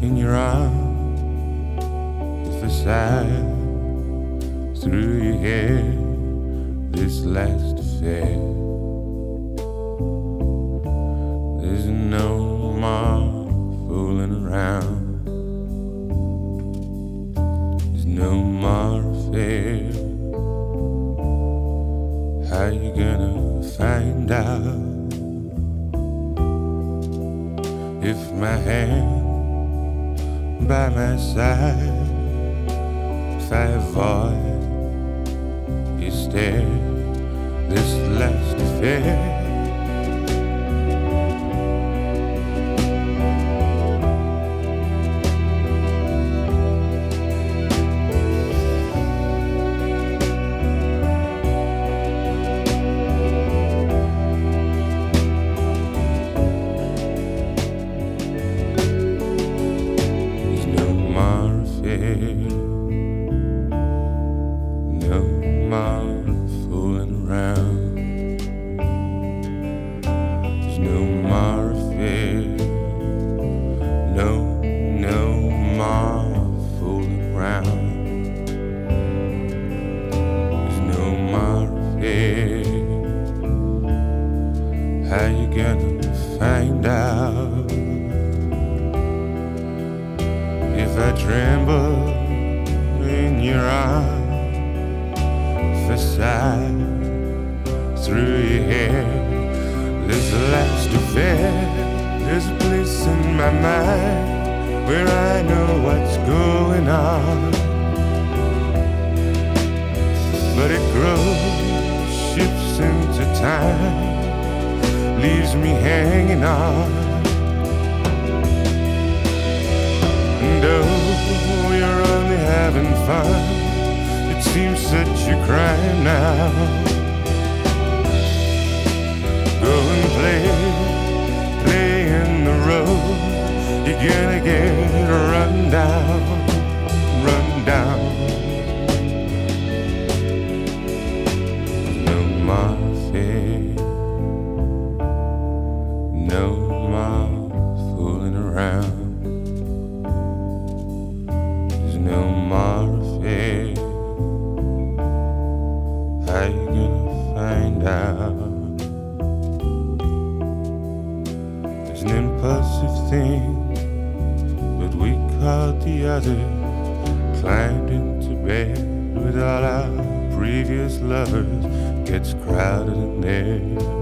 in your arms, if a sigh through your hair, this last affair. There's no more fooling around, there's no more affair. How you gonna find out if my hand by my side, if I avoid your stare, this last affair? Lovers gets crowded in there.